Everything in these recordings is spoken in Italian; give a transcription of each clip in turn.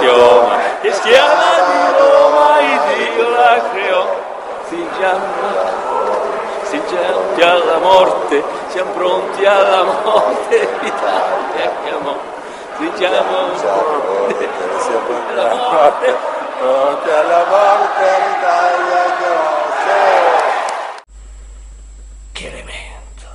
chioma, che schiava di Roma, il Dio la creò. Siamo alla morte, siamo pronti alla morte, l'Italia chiamò. Siamo alla morte, pronti alla morte, l'Italia chiamò. Che elemento.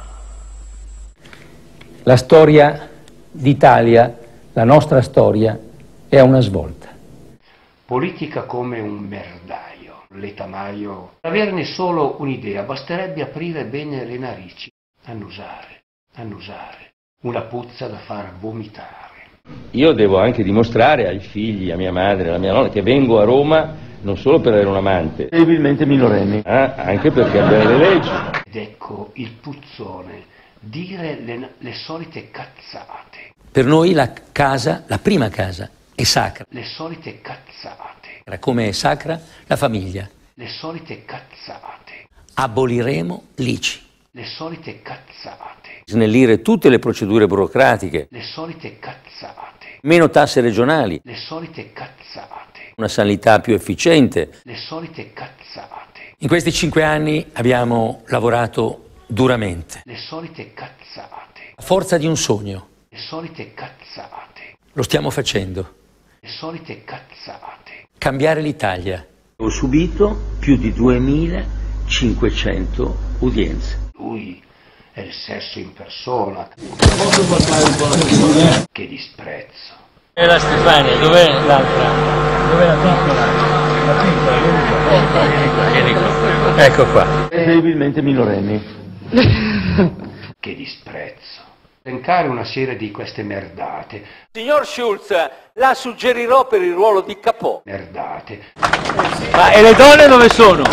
La storia d'Italia, la nostra storia, è una svolta. Politica come un merdaio, letamaio. Per averne solo un'idea, basterebbe aprire bene le narici, annusare, una puzza da far vomitare. Io devo anche dimostrare ai figli, a mia madre, alla mia nonna, che vengo a Roma non solo per avere un amante, Terribilmente minorenni. anche per cambiare le leggi. Ed ecco il puzzone, dire le solite cazzate. Per noi la casa, la prima casa, è sacra. Le solite cazzate. Come è sacra la famiglia. Le solite cazzate. Aboliremo l'ICI. Le solite cazzate. Snellire tutte le procedure burocratiche. Le solite cazzate. Meno tasse regionali. Le solite cazzate. Una sanità più efficiente. Le solite cazzate. In questi 5 anni abbiamo lavorato duramente. Le solite cazzate. A forza di un sogno. Le solite cazzate. Lo stiamo facendo. Le solite cazzate. Cambiare l'Italia. Ho subito più di 2500 udienze. Lui è il sesso in persona. Che disprezzo. E la Stefania, dov'è l'altra? Dov'è la piccola? La piccola, vieni qua. Ecco qua. Terribilmente minorenni. Che disprezzo. Elencare una serie di queste merdate. Signor Schulz, la suggerirò per il ruolo di Capò. Merdate. Ma e le donne dove sono?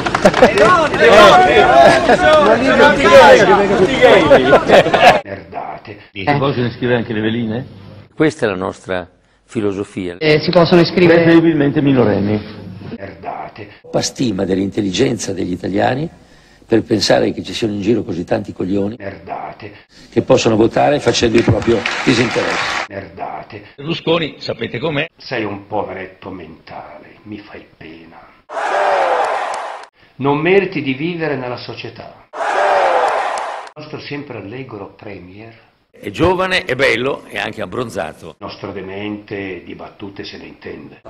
Merdate. Si possono iscrivere anche le veline? Questa è la nostra filosofia. Si possono iscrivere. Terribilmente minorenni. Merdate. Stima dell'intelligenza degli italiani per pensare che ci siano in giro così tanti coglioni Merdate. che possono votare facendo il proprio disinteresse. Merdate. Berlusconi, sapete com'è? Sei un poveretto mentale, mi fai pena. Non meriti di vivere nella società. Il nostro sempre allegro premier, È giovane, è bello e anche abbronzato. nostro demente di battute se ne intende.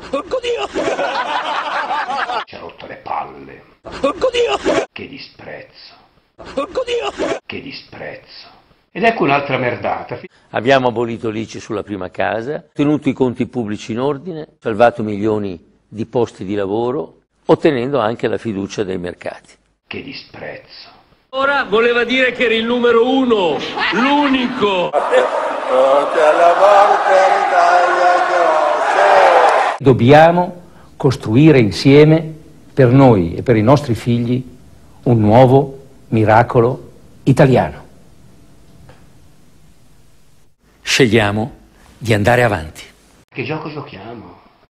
Ci ha rotto le palle. Che disprezzo. Che disprezzo. Ed ecco un'altra merdata. Abbiamo abolito l'ICI sulla prima casa, tenuto i conti pubblici in ordine, salvato milioni di posti di lavoro, ottenendo anche la fiducia dei mercati. Che disprezzo. Ora voleva dire che eri il numero 1, l'unico. Pronti alla morte, l'Italia chiamò. Dobbiamo costruire insieme, per noi e per i nostri figli, un nuovo miracolo italiano. Scegliamo di andare avanti. Che gioco giochiamo?